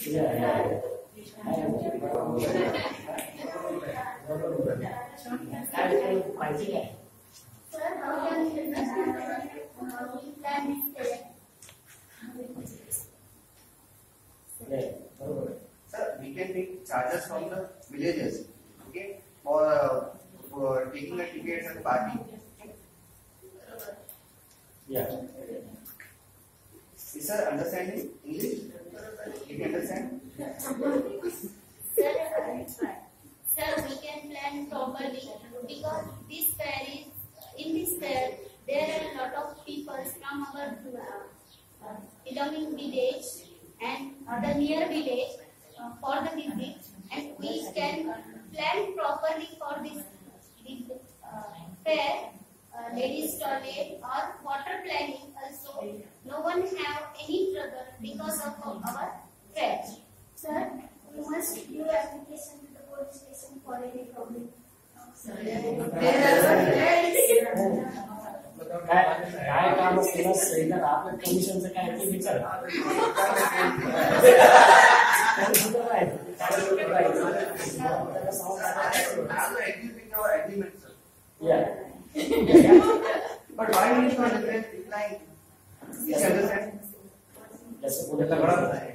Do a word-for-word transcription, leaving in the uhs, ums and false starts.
Yeah, yeah. I am. माहिती काय? Sir, how can we plan this? Sir, we can take charges from the villages, okay, for, uh, for taking the tickets and parking. Yeah. Is sir understanding English? You can understand? Sir, sir, we can plan properly because this fair is in this fair there are a lot of people from our uh, belonging village and the near village uh, for the visit, and we can plan properly for this, this uh, fair, uh, ladies toilet or water planning also. No one have any trouble because of our fair. Sir, we must give application to the police station for any problem. काय काय काम केलं असेल तर आपल्या कमिशनचं काय ते विचार Yeah. But why is not different? Like, you understand? जसं पुढे